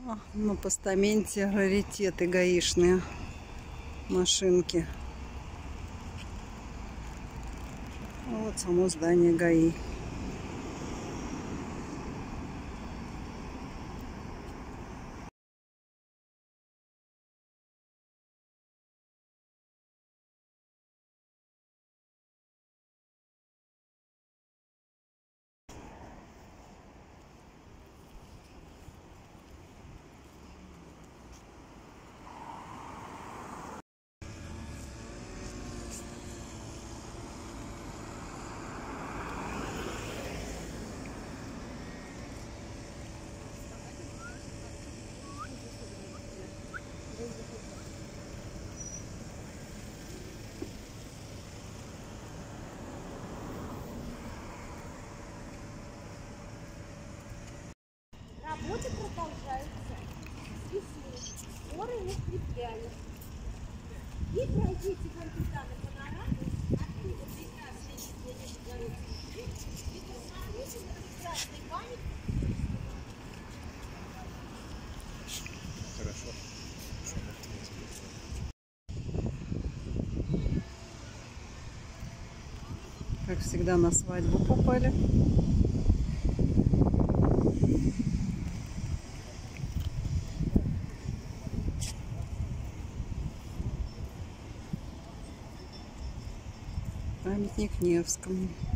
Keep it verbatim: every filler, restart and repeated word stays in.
А, на постаменте раритеты гаишные машинки. Вот само здание ГАИ. Работы продолжаются. Весны. Скоро не скрипляли. И пройдите капитаны панорамы, оттуда прекрасные виды городских жить, и посмотрите на прекрасный память. Хорошо. Как всегда, на свадьбу попали. Памятник Невскому.